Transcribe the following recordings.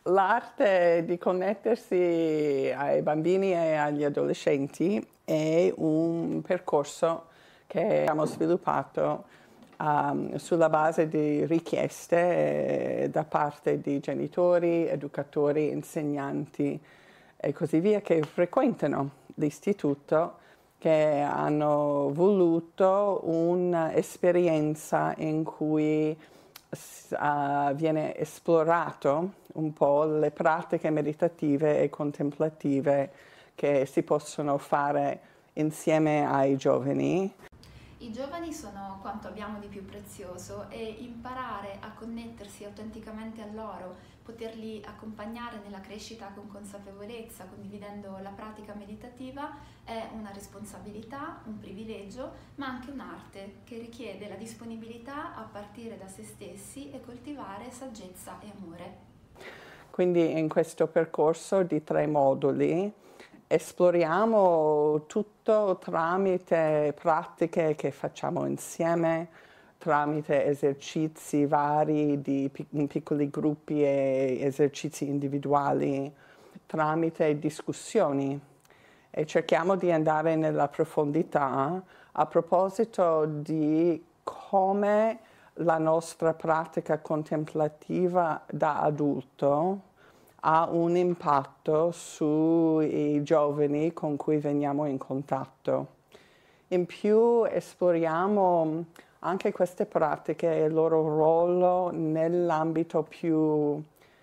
L'arte di connettersi ai bambini e agli adolescenti è un percorso che abbiamo sviluppato sulla base di richieste da parte di genitori, educatori, insegnanti e così via che frequentano l'istituto, che hanno voluto un'esperienza in cui viene esplorato un po' le pratiche meditative e contemplative che si possono fare insieme ai giovani. I giovani sono quanto abbiamo di più prezioso e imparare a connettersi autenticamente a loro, poterli accompagnare nella crescita con consapevolezza, condividendo la pratica meditativa, è una responsabilità, un privilegio, ma anche un'arte che richiede la disponibilità a partire da se stessi e coltivare saggezza e amore. Quindi in questo percorso di 3 moduli esploriamo tutto tramite pratiche che facciamo insieme, tramite esercizi vari in piccoli gruppi e esercizi individuali, tramite discussioni e cerchiamo di andare nella profondità a proposito di come la nostra pratica contemplativa da adulto ha un impatto sui giovani con cui veniamo in contatto. In più esploriamo anche queste pratiche e il loro ruolo nell'ambito più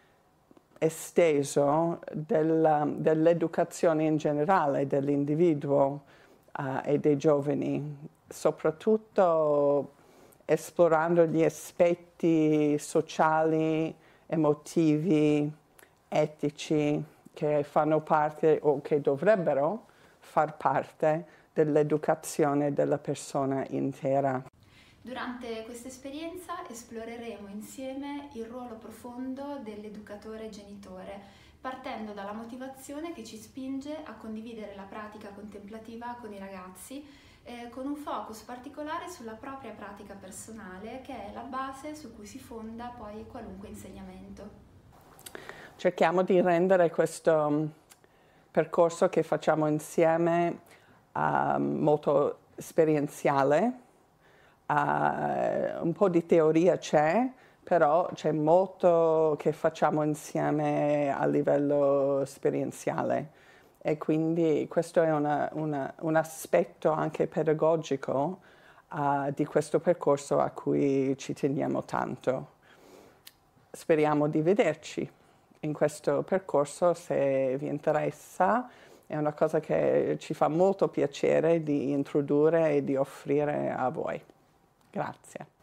esteso dell'educazione in generale dell'individuo e dei giovani, soprattutto esplorando gli aspetti sociali, emotivi, etici che fanno parte o che dovrebbero far parte dell'educazione della persona intera. Durante questa esperienza esploreremo insieme il ruolo profondo dell'educatore genitore, partendo dalla motivazione che ci spinge a condividere la pratica contemplativa con i ragazzi, con un focus particolare sulla propria pratica personale, che è la base su cui si fonda poi qualunque insegnamento. Cerchiamo di rendere questo percorso che facciamo insieme molto esperienziale. Un po' di teoria c'è, però c'è molto che facciamo insieme a livello esperienziale e quindi questo è un aspetto anche pedagogico di questo percorso a cui ci teniamo tanto. Speriamo di vederci in questo percorso, se vi interessa. È una cosa che ci fa molto piacere di introdurre e di offrire a voi. Grazie.